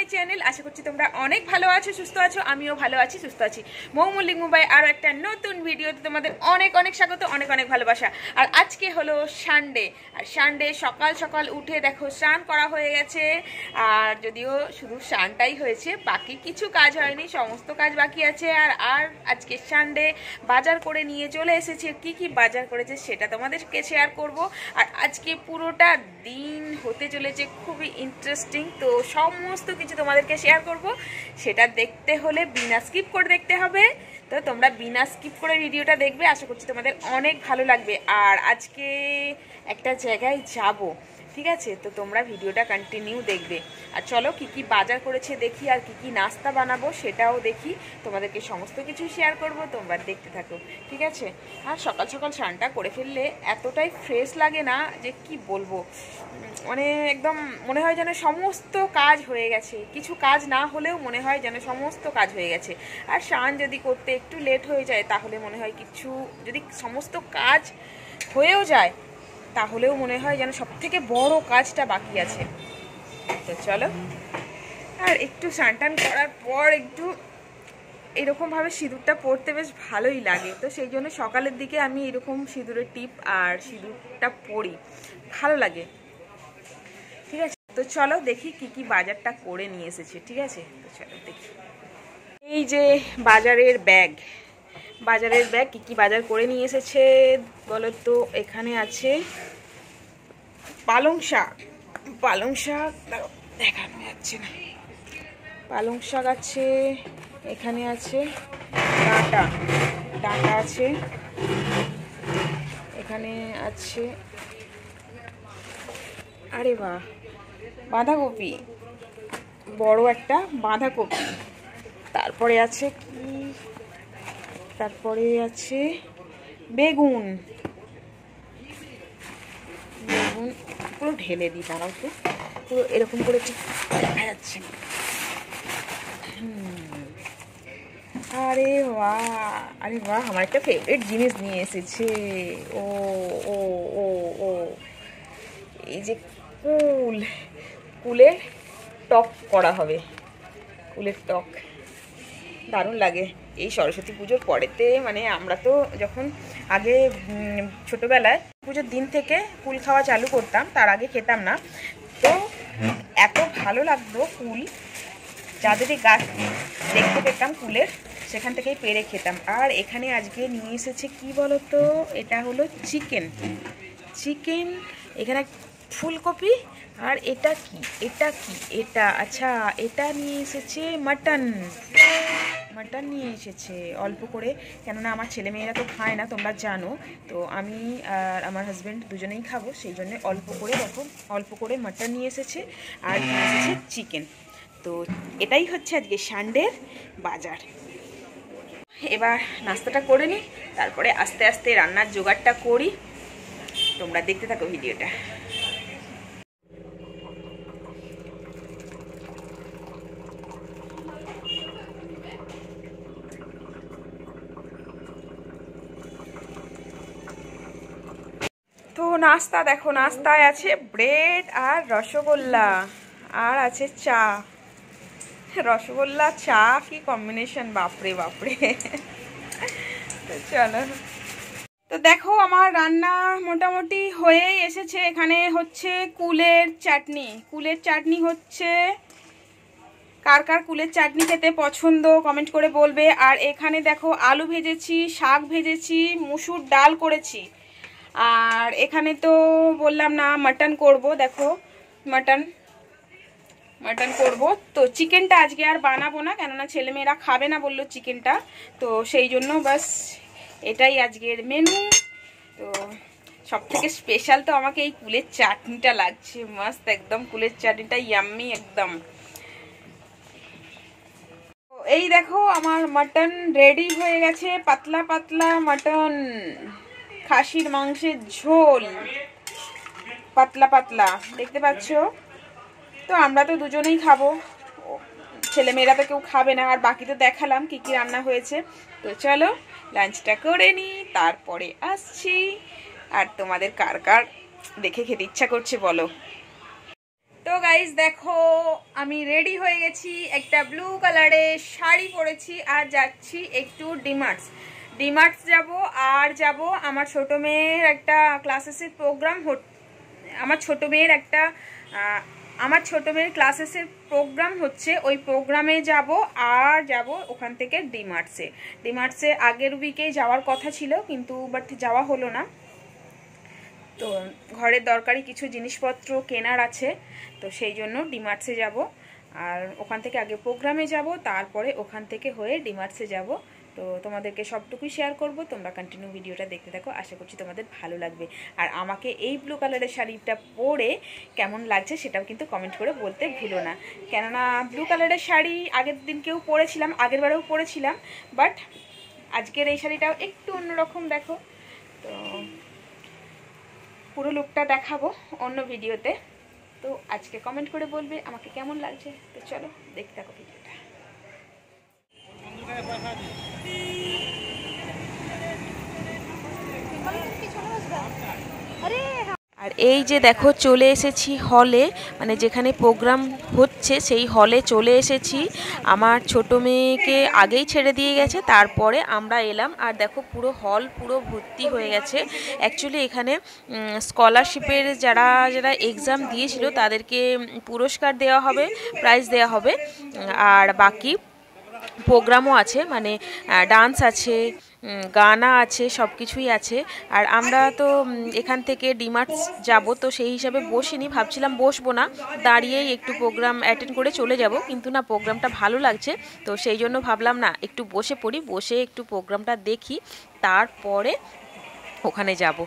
Channel. আশা করছি তোমরা অনেক ভালো আছো, সুস্থ আছো। আমিও ভালো আছি, সুস্থ আছি। মল্লিক মুম্বাই আরও একটা নতুন ভিডিওতে তোমাদের অনেক অনেক স্বাগত, অনেক অনেক ভালোবাসা। আর আজকে হলো সানডে, আর সানডে সকাল সকাল উঠে দেখো স্নান করা হয়ে গেছে। আর যদিও শুধু স্নানটাই হয়েছে, বাকি কিছু কাজ হয়নি, সমস্ত কাজ বাকি আছে। আর আজকে সানডে বাজার করে নিয়ে চলে এসেছে। কি কি বাজার করেছে সেটা তোমাদেরকে শেয়ার করব। আর আজকে পুরোটা দিন হতে চলেছে খুবই ইন্টারেস্টিং, তো সমস্ত কিছু তোমাদেরকে শেয়ার করব। সেটা দেখতে হলে বিনা স্কিপ করে দেখতে হবে। তো তোমরা বিনা স্কিপ করে ভিডিওটা দেখবে, আশা করছি তোমাদের অনেক ভালো লাগবে। আর আজকে একটা জায়গায় যাব, ঠিক আছে? তো তোমরা ভিডিওটা কন্টিনিউ দেখবে। আর চলো কি কি বাজার করেছে দেখি, আর কি কি নাস্তা বানাবো সেটাও দেখি, তোমাদেরকে সমস্ত কিছু শেয়ার করব, তোমরা দেখতে থাকো, ঠিক আছে? আর সকাল সকাল স্নানটা করে ফেললে এতটাই ফ্রেশ লাগে না যে কি বলবো, মানে একদম মনে হয় যেন সমস্ত কাজ হয়ে গেছে। কিছু কাজ না হলেও মনে হয় যেন সমস্ত কাজ হয়ে গেছে। আর স্নান যদি করতে একটু লেট হয়ে যায় তাহলে মনে হয় কিছু, যদি সমস্ত কাজ হয়েও যায় তাহলেও মনে হয় যেন সব থেকে বড় কাজটা বাকি আছে। তো চলো, আর একটু স্নান টান করার পর একটু এরকমভাবে সিঁদুরটা পরতে বেশ ভালোই লাগে। তো সেই জন্য সকালের দিকে আমি এরকম সিঁদুরের টিপ আর সিঁদুরটা পরি, ভালো লাগে, ঠিক আছে? তো চলো দেখি কি কি বাজারটা করে নিয়ে এসেছে, ঠিক আছে? তো চলো দেখি। এই যে বাজারের ব্যাগ, বাজারের ব্যাগ কি কি বাজার করে নিয়ে এসেছে বলো তো। এখানে আছে পালং শাক, পালং শাক দেখানো যাচ্ছে না, পালং শাক আছে। এখানে আছে ডাঁটা, ডাঁটা আছে। এখানে আছে, আরে বাহ, বাঁধাকপি, বড় একটা বাঁধাকপি। তারপরে আছে কি, তারপরে আছে বেগুন, বেগুন পুরো ঢেলে দিই, দাঁড়াও তো, পুরো এরকম করে ঠিক দেখা যাচ্ছে। আরে বাহ, আরে বাহ, আমার একটা ফেভারিট জিনিস নিয়ে এসেছে। ও ও ও ও এই যে কুল, কুলের টক করা হবে, কুলের টক দারুণ লাগে এই সরস্বতী পুজোর পরেতে। মানে আমরা তো যখন আগে ছোটোবেলায় পুজোর দিন থেকে কুল খাওয়া চালু করতাম, তার আগে খেতাম না। তো এত ভালো লাগতো কুল, যাদেরই গাছ দেখতে পেতাম কুলের, সেখান থেকেই পেরে খেতাম। আর এখানে আজকে নিয়ে এসেছে কি বলো তো, এটা হলো চিকেন, চিকেন। এখানে ফুলকপি। আর এটা কি, এটা কি, এটা আচ্ছা, এটা নিয়ে এসেছে মাটন, মাটন নিয়ে এসেছে অল্প করে, কেননা আমার ছেলেমেয়েরা তো খায় না, তোমরা জানো। তো আমি আর আমার হাজব্যান্ড দুজনেই খাবো, সেই জন্য অল্প করে, দেখো অল্প করে মাটন নিয়ে এসেছে। আর নিয়ে এসেছে চিকেন। তো এটাই হচ্ছে আজকে সানডের বাজার। এবার নাস্তাটা করে নিই, তারপরে আস্তে আস্তে রান্নার জোগাড়টা করি, তোমরা দেখতে থাকো ভিডিওটা। তো নাস্তা দেখো, নাস্তায় আছে ব্রেড আর রসগোল্লা, আর আছে চা। রসগোল্লা চা কি কম্বিনেশন, বাপরে বাপরে। তো চলো, তো দেখো আমার রান্না মোটামুটি হয়েই এসেছে। এখানে হচ্ছে কুলের চাটনি, কুলের চাটনি হচ্ছে। কার কার কুলের চাটনি খেতে পছন্দ কমেন্ট করে বলবে। আর এখানে দেখো আলু ভেজেছি, শাক ভেজেছি, মুসুর ডাল করেছি। আর এখানে তো বললাম না মাটন করব, দেখো মাটন, মাটন করব। তো চিকেনটা আজকে আর বানাবো না, কেননা ছেলেমেয়েরা খাবে না বললো চিকেনটা, তো সেই জন্য বাস এটাই আজকের মেনু। তো সব থেকে স্পেশাল তো আমাকে এই কুলের চাটনিটা লাগছে, মাস্ত একদম, কুলের চাটনিটা ইয়াম্মি একদম। এই দেখো আমার মাটন রেডি হয়ে গেছে, পাতলা পাতলা মাটন, খাসির মাংসের ঝোল, পাতলা পাতলা, দেখতে পাচ্ছ? তো আমরা তো দুজনেই খাবো, ছেলেমেয়েরা তো কেউ খাবে না। আর বাকি তো দেখালাম কি কি রান্না হয়েছে। তো চলো লাঞ্চটা করে নিই, তারপরে আসছি। আর তোমাদের কার কার দেখে খেতে ইচ্ছা করছে বলো। তো গাইজ দেখো আমি রেডি হয়ে গেছি, একটা ব্লু কালারের শাড়ি পরেছি আর যাচ্ছি একটু ডিমার্টস যাব। আর যাব আমার ছোট মেয়ের একটা ক্লাসেসের প্রোগ্রাম, আমার ছোট মেয়ের ক্লাসেসের প্রোগ্রাম হচ্ছে, ওই প্রোগ্রামে যাব। আর যাব ওখান থেকে ডিমার্টসে আগের উইকেই যাওয়ার কথা ছিল, কিন্তু বাট যাওয়া হলো না। তো ঘরের দরকারি কিছু জিনিসপত্র কেনার আছে, তো সেই জন্য ডিমার্টসে যাব। আর ওখান থেকে আগে প্রোগ্রামে যাব, তারপরে ওখান থেকে হয়ে ডিমার্টসে যাব। তো তোমাদেরকে সবটুকুই শেয়ার করব, তোমরা কন্টিনিউ ভিডিওটা দেখতে থাকো, আশা করছি তোমাদের ভালো লাগবে। আর আমাকে এই ব্লু কালারের শাড়িটা পরে কেমন লাগছে সেটাও কিন্তু কমেন্ট করে বলতে ভুলো না, কেননা ব্লু কালারের শাড়ি আগের দিনকেও পরেছিলাম, আগের বারেও পরেছিলাম, বাট আজকের এই শাড়িটাও একটু অন্যরকম। দেখো, তো পুরো লুকটা দেখাবো অন্য ভিডিওতে, তো আজকে কমেন্ট করে বলবে আমাকে কেমন লাগছে। তো চলো দেখতে থাকো ভিডিওটা। আর এই যে দেখো চলে এসেছি হলে, মানে যেখানে প্রোগ্রাম হচ্ছে সেই হলে চলে এসেছি। আমার ছোট মেয়েকে আগেই ছেড়ে দিয়ে গেছে, তারপরে আমরা এলাম। আর দেখো পুরো হল পুরো ভর্তি হয়ে গেছে। অ্যাকচুয়ালি এখানে স্কলারশিপের যারা এক্সাম দিয়েছিল তাদেরকে পুরস্কার দেওয়া হবে, প্রাইজ দেওয়া হবে। আর বাকি প্রোগ্রামও আছে, মানে ডান্স আছে, গানা আছে, সব কিছুই আছে। আর আমরা তো এখান থেকে ডিমার্টস যাব, তো সেই হিসাবে বসিনি, ভাবছিলাম বসবো না, দাঁড়িয়েই একটু প্রোগ্রাম অ্যাটেন্ড করে চলে যাব, কিন্তু না প্রোগ্রামটা ভালো লাগছে, তো সেই জন্য ভাবলাম না একটু বসে পড়ি, বসে একটু প্রোগ্রামটা দেখি, তারপরে ওখানে যাব।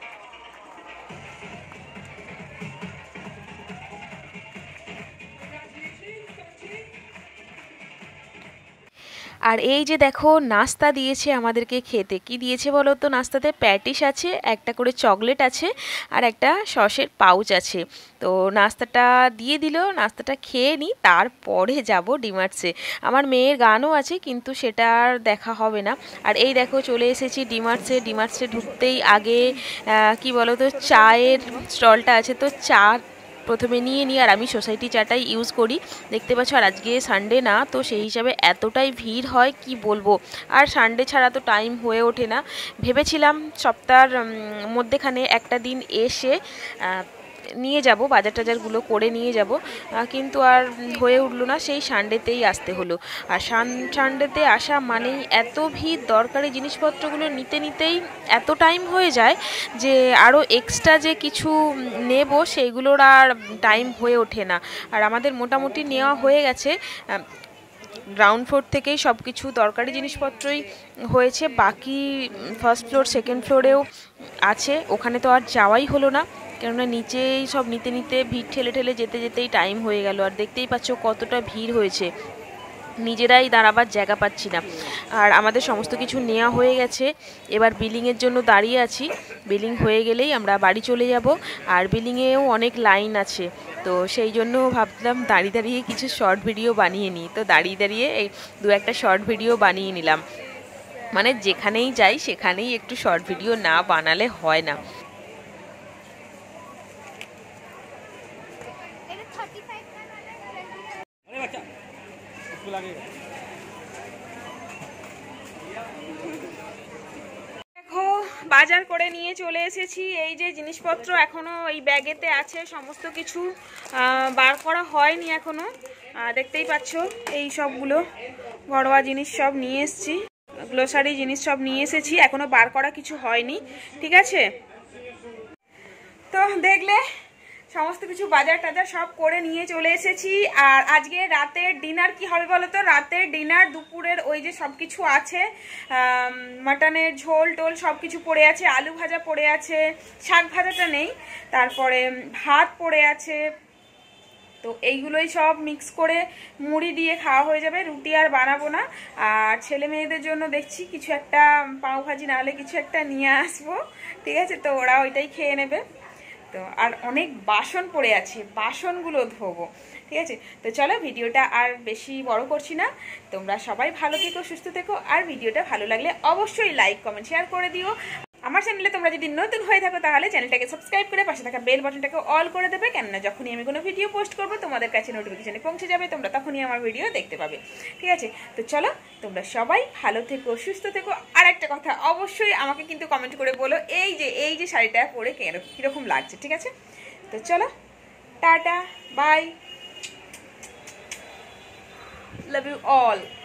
আর এই যে দেখো নাস্তা দিয়েছে আমাদেরকে খেতে। কি দিয়েছে বলো তো? নাস্তাতে প্যাটিস আছে, একটা করে চকলেট আছে, আর একটা সসের পাউচ আছে। তো নাস্তাটা দিয়ে দিল, নাস্তাটা খেয়ে নিই, তারপরে যাব ডিমার্টসে। আমার মেয়ের গানও আছে, কিন্তু সেটা আর দেখা হবে না। আর এই দেখো চলে এসেছি ডিমার্টসে ঢুকতেই আগে কি বলো তো, চায়ের স্টলটা আছে, তো চা প্রথমে নিয়ে নিই। আর আমি সোসাইটি চাটাই ইউজ করি, দেখতে পাচ্ছ। আর আজকে সানডে না, তো সেই হিসাবে এতটাই ভিড় হয় কি বলবো। আর সানডে ছাড়া তো টাইম হয়ে ওঠে না। ভেবেছিলাম সপ্তাহের মধ্যেখানে একটা দিন এসে নিয়ে যাব, বাজার টাজারগুলো করে নিয়ে যাব, কিন্তু আর হয়ে উঠলো না, সেই সানডেতেই আসতে হলো। আর সানডেতে আসা মানেই এত ভিড়, দরকারি জিনিসপত্রগুলো নিতেই এত টাইম হয়ে যায় যে আরও এক্সট্রা যে কিছু নেব সেইগুলোর আর টাইম হয়ে ওঠে না। আর আমাদের মোটামুটি নেওয়া হয়ে গেছে, গ্রাউন্ড ফ্লোর থেকেই সব কিছু দরকারি জিনিসপত্রই হয়েছে, বাকি ফার্স্ট ফ্লোর সেকেন্ড ফ্লোরেও আছে, ওখানে তো আর যাওয়াই হলো না, কেননা নিচেই সব নিতে ভিড় ঠেলে যেতেই টাইম হয়ে গেল। আর দেখতেই পাচ্ছ কতটা ভিড় হয়েছে, নিজেরাই দাঁড়াবার জায়গা পাচ্ছি না। আর আমাদের সমস্ত কিছু নেওয়া হয়ে গেছে, এবার বিলিংয়ের জন্য দাঁড়িয়ে আছি। বিলিং হয়ে গেলেই আমরা বাড়ি চলে যাব। আর বিলিংয়েও অনেক লাইন আছে, তো সেই জন্য ভাবলাম দাঁড়িয়ে কিছু শর্ট ভিডিও বানিয়ে নিই। তো দাঁড়িয়ে এই দু একটা শর্ট ভিডিও বানিয়ে নিলাম, মানে যেখানেই যাই সেখানেই একটু শর্ট ভিডিও না বানালে হয় না। দেখো বাজার করে নিয়ে চলে এসেছি। এই যে জিনিসপত্র এখনো এই ব্যাগেতে আছে, সমস্ত কিছু বার করা হয়নি এখনো, দেখতেই পাচ্ছ। এই সবগুলো ঘরোয়া জিনিস সব নিয়ে এসেছি, গ্লোসারি জিনিস সব নিয়ে এসেছি, এখনো বার করা কিছু হয়নি, ঠিক আছে। তো দেখলে সমস্ত কিছু বাজার টাজার সব করে নিয়ে চলে এসেছি। আর আজকে রাতের ডিনার কি হবে বলো তো? রাতের ডিনার দুপুরের ওই যে সব কিছু আছে, মাটনের ঝোল টোল সব কিছু পড়ে আছে, আলু ভাজা পড়ে আছে, শাক ভাজাটা নেই, তারপরে ভাত পড়ে আছে, তো এইগুলোই সব মিক্স করে মুড়ি দিয়ে খাওয়া হয়ে যাবে, রুটি আর বানাবো না। আর ছেলে মেয়েদের জন্য দেখছি কিছু একটা পাও ভাজি নাহলে কিছু একটা নিয়ে আসবো, ঠিক আছে, তো ওরা ওইটাই খেয়ে নেবে। তো আর অনেক বাসন পড়ে আছে, বাসনগুলো ধোবো, ঠিক আছে। তো চলো ভিডিওটা আর বেশি বড় করছি না, তোমরা সবাই ভালো থেকো, সুস্থ থেকো। আর ভিডিওটা ভালো লাগলে অবশ্যই লাইক কমেন্ট শেয়ার করে দিও। আমার আমার চ্যানেলে তোমরা যদি নতুন হয়ে থাকো তাহলে চ্যানেলটাকে সাবস্ক্রাইব করে পাশে থাকা বেল বাটনটাকে অল করে দেবে, কেননা যখনই আমি কোনো ভিডিও পোস্ট করবো তোমাদের কাছে নোটিফিকেশনে পৌঁছে যাবে, তোমরা তখনই আমার ভিডিও দেখতে পাবে। ঠিক আছে, তো চলো তোমরা সবাই ভালো থেকো, সুস্থ থেকো। আর একটা কথা, অবশ্যই আমাকে কিন্তু কমেন্ট করে বলো এই যে শাড়িটা পরে কীরকম লাগছে। ঠিক আছে, তো চলো, tata, bye, love you all.